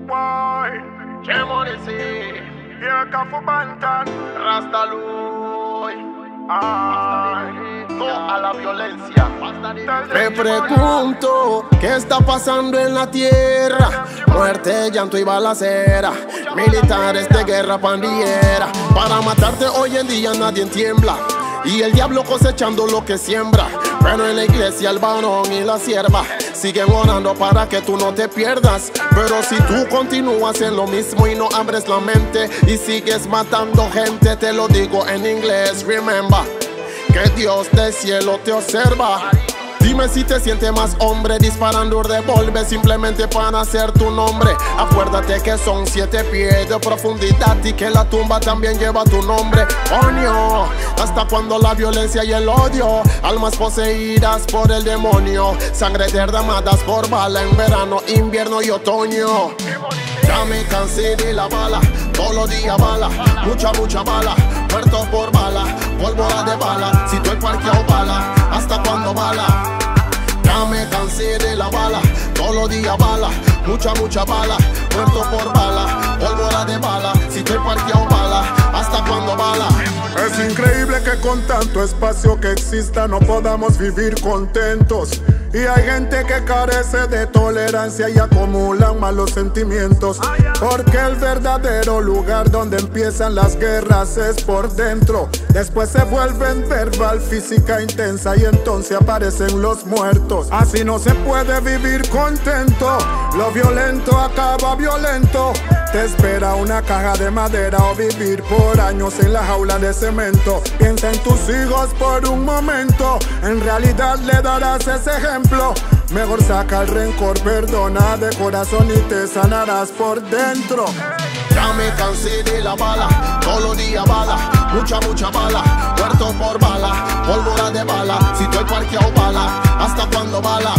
Why? Chemonisi, Here Kafu Bantan. Rastaluy, Ay. no a la violencia. Me pregunto qué está pasando en la tierra. Muerte, llanto y balacera. Militares de guerra pandillera. Para matarte hoy en día nadie tiembla. Y el diablo cosechando lo que siembra. Pero en la iglesia el varón y la sierva siguen orando para que tú no te pierdas. Pero si tú continúas en lo mismo y no abres la mente y sigues matando gente, te lo digo en inglés, remember que Dios del cielo te observa. Dime si te sientes más hombre disparando un revólver simplemente para hacer tu nombre. Acuérdate que son 7 pies de profundidad y que la tumba también lleva tu nombre. Coño, hasta cuando la violencia y el odio, almas poseídas por el demonio, sangre derramadas por bala en verano, invierno y otoño. Ya me cansé de la bala, todos los días bala, mucha bala, muertos por bala, pólvora de bala, si tú el parqueado bala, hasta cuando bala. Ya me cansé de la bala, todos los días bala, mucha bala, muertos por bala, pólvora de bala, si tú el parqueado bala, hasta cuando bala. Es increíble que con tanto espacio que exista no podamos vivir contentos. Y hay gente que carece de tolerancia y acumulan malos sentimientos. Porque el verdadero lugar donde empiezan las guerras es por dentro. Después se vuelven verbal, física intensa y entonces aparecen los muertos. Así no se puede vivir contento. Lo violento acaba violento. Te espera una caja de madera o vivir por años en la jaula de cemento. Piensa en tus hijos por un momento. En realidad le darás ese ejemplo. Mejor saca el rencor, perdona de corazón y te sanarás por dentro. Ya me cansé de la bala, todos los días bala, mucha bala, muertos por bala, pólvora de bala, si tú el parqueado bala, hasta cuando bala.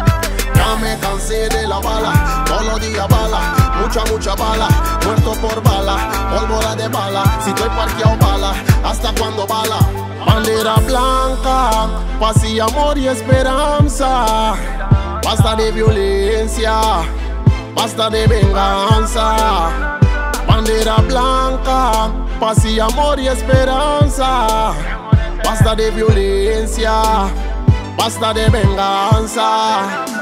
Ya me cansé de la bala, todos los días bala, mucha bala, muertos por bala, pólvora de bala, si tú el parqueado bala, hasta cuando bala. Bandera blanca, paz y amor y esperanza. Basta de violencia, basta de venganza. Bandera blanca, paz y amor y esperanza. Basta de violencia, basta de venganza.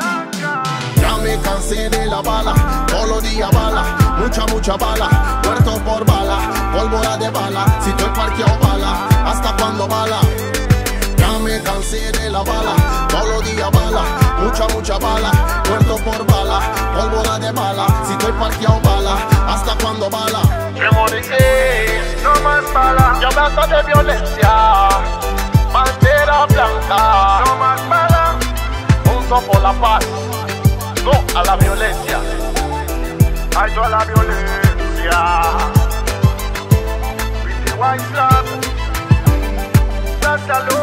Ya me cansé de la bala, todos los días bala, mucha bala, muertos por bala, pólvora de bala, si tú el parqueado bala, hasta cuando bala. Ya me cansé de la bala, todos los días bala, mucha bala, muertos por bala, pólvora de bala, si tú el parqueado bala, hasta cuando bala. Chemonisi, No más bala, ya basta de violencia. Bandera blanca, no más bala. juntos por la paz, no a la violencia. Alto a la violencia. Pretty white love. Hasta luego.